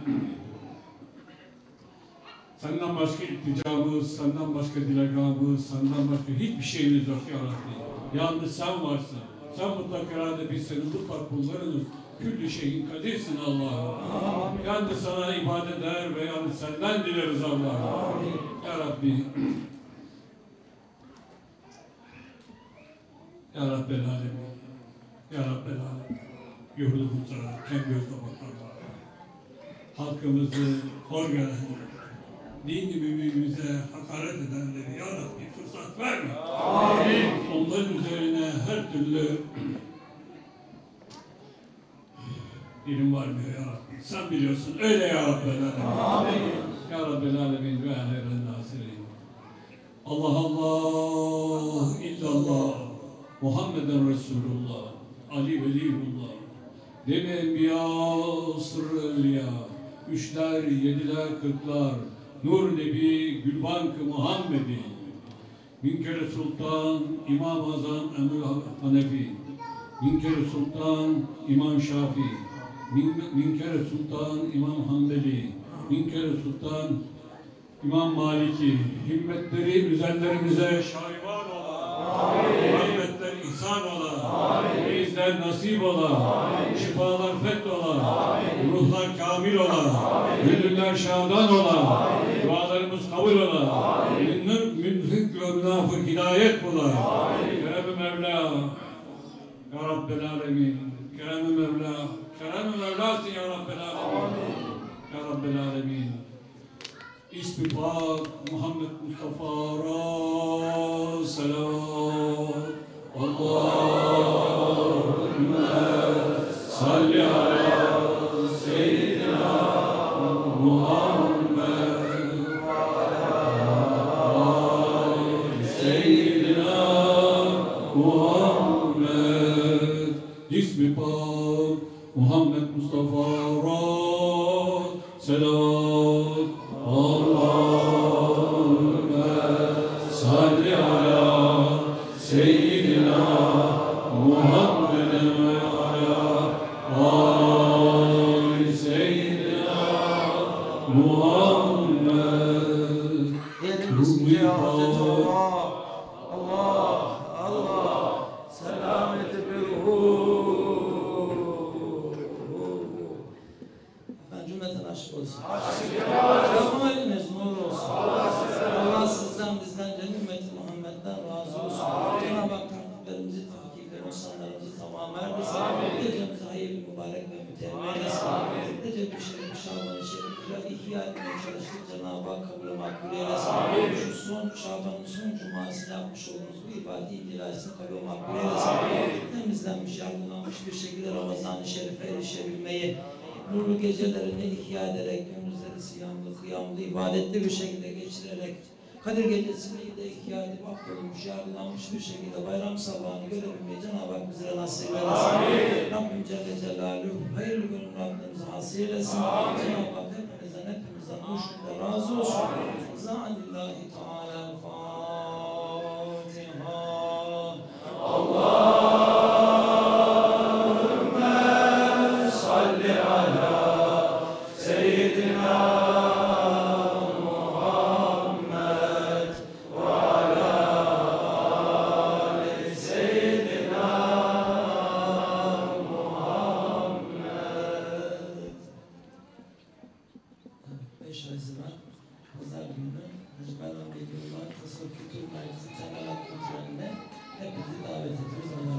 senden başka ilticamız, senden başka dilegamız, senden başka hiçbir şeyimiz yok ya Rabbi. Yalnız sen varsın. Sen mutlak irade, biz senin mutlak kullarınız. Küllü şeyin kadirsin Allah'ım. Yalnız sana ibadet eder ve yalnız senden dileriz Allah'ım. Ya Rabbi, Ya Rabbel Alemin, Ya Rabbel Alemin, yuhudumuza, kem gözle bakarlar. Halkımızı hor görenleri, dini müminimize hakaret edenleri Ya Rabbi fırsat verme. Amin. Onların üzerine her türlü dilim varmıyor Ya Rabbi. Sen biliyorsun, öyle Ya Rabbel Alemin. Amin. Ya Rabbel Alemin ve hayran nasirin. Allah Allah, illallah. Muhammeden Resulullah, Ali Veliyullah, Demi Enbiya, Sırrı Evliya, Üçler, Yediler, Kırklar, Nur Nebi, Gülbank-ı Muhammedi, Minkere Sultan, İmam Azam Emir Hanefi, Minkere Sultan, İmam Şafii, Minkere Sultan, İmam Hanbeli, Minkere Sultan, İmam Maliki, himmetleri üzerlerimize şahibal ola, rahmetler ihsan ola, feyizler nasip ola, şifalar feth ola, ruhlar kamil ola, gönüller şadan ola, dualarımız kabul ola, münfik ve münafık hidayet bula. Kerem-i Mevla, Ya Rabbel Alemin, Kerem-i Mevla, Kerem-i Mevlasın Ya Rabbel Alemin, Ya Rabbel Alemin. İsmi Pak Muhammed Mustafa'ra selam. Allahümme salli ala seyyidina Muhammed ve ala seyyidina Muhammed. İsmi Pak Muhammed Mustafa'ra selam. Allahümme salli ala seyyidina Muhammeden ve ala ali seyyidina Muhammed. Diyelim Bismillah, Allah, Allah, Allah, selameti bir Efendim cümleten aşk olsun. Cemaliniz nur olsun. Allah sizden, bizden, cennet ümmeti Muhammed'den razı olsun. Cenab-ı Hak takiplerimizi, takipleri, insanlarımızı tamam erdirsin. Gecemizi hayırlı, mübarek ve müteemmel eylesin. Gece bir şerif, Şaban-ı Şerif'le ihya etmeye çalıştık. Cenab-ı Hak kabul-ü makbul eylesin. Şu son Şaban'ın son cumasını yapmış olduğunuz bu ibadeti indilasını kabul-ü makbul eylesin. Temizlenmiş, yargılanmış bir şekilde Ramazan-ı Şerif'e erişebilmeyi, nurlu gecelerini ihya ederek, gönülleri siyamlı, kıyamlı, ibadetli bir şekilde geçirerek, Kadir Gecesi'ni de ihya edip affolmuş, yargılanmış bir şekilde bayram sabahını görebilmeyi Cenab-ı Hak bizlere nasip eylesin. Rabbim Celle Celaluhu hayırlı gönül Rabbimizi hasıl eylesin. Cenab-ı Hak hepimizden, hepimizden hoşnutla razı olsun. Zanillahi Teala Fatiha. Allah Pazar günü Hacı Bayram Bey'in Tasavvuf Kültür Merkezi temel atma törenine hepinizi davet ediyoruz.